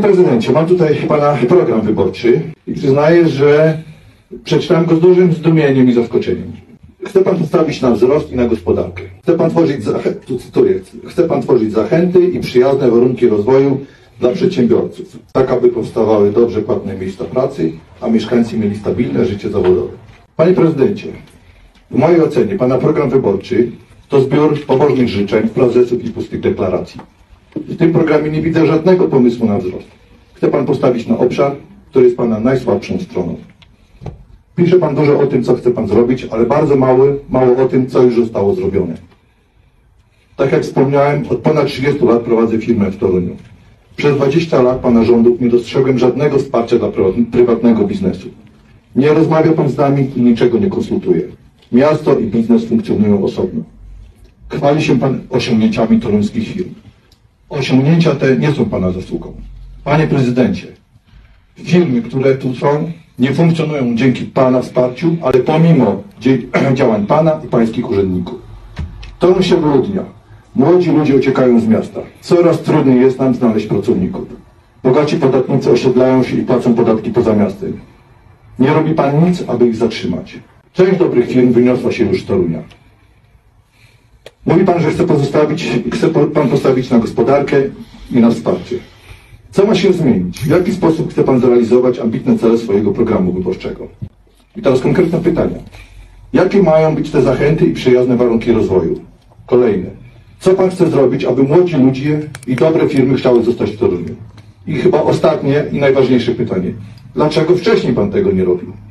Panie prezydencie, mam tutaj pana program wyborczy i przyznaję, że przeczytałem go z dużym zdumieniem i zaskoczeniem. Chce pan postawić na wzrost i na gospodarkę. Chce pan tworzyć zachęty i przyjazne warunki rozwoju dla przedsiębiorców, tak aby powstawały dobrze płatne miejsca pracy, a mieszkańcy mieli stabilne życie zawodowe. Panie prezydencie, w mojej ocenie pana program wyborczy to zbiór pobożnych życzeń, frazesów i pustych deklaracji. W tym programie nie widzę żadnego pomysłu na wzrost. Chce pan postawić na obszar, który jest pana najsłabszą stroną. Pisze pan dużo o tym, co chce pan zrobić, ale bardzo mało o tym, co już zostało zrobione. Tak jak wspomniałem, od ponad 30 lat prowadzę firmę w Toruniu. Przez 20 lat pana rządów nie dostrzegłem żadnego wsparcia dla prywatnego biznesu. Nie rozmawia pan z nami i niczego nie konsultuje. Miasto i biznes funkcjonują osobno. Chwali się pan osiągnięciami toruńskich firm. Osiągnięcia te nie są pana zasługą. Panie prezydencie, firmy, które tu są, nie funkcjonują dzięki pana wsparciu, ale pomimo działań pana i pańskich urzędników. Toruń się wyludnia. Młodzi ludzie uciekają z miasta. Coraz trudniej jest nam znaleźć pracowników. Bogaci podatnicy osiedlają się i płacą podatki poza miastem. Nie robi pan nic, aby ich zatrzymać. Część dobrych firm wyniosła się już z Torunia. Mówi pan, że chce pan postawić na gospodarkę i na wsparcie. Co ma się zmienić? W jaki sposób chce pan zrealizować ambitne cele swojego programu wyborczego? I teraz konkretne pytania. Jakie mają być te zachęty i przyjazne warunki rozwoju? Kolejne. Co pan chce zrobić, aby młodzi ludzie i dobre firmy chciały zostać w Toruniu? I chyba ostatnie i najważniejsze pytanie. Dlaczego wcześniej pan tego nie robił?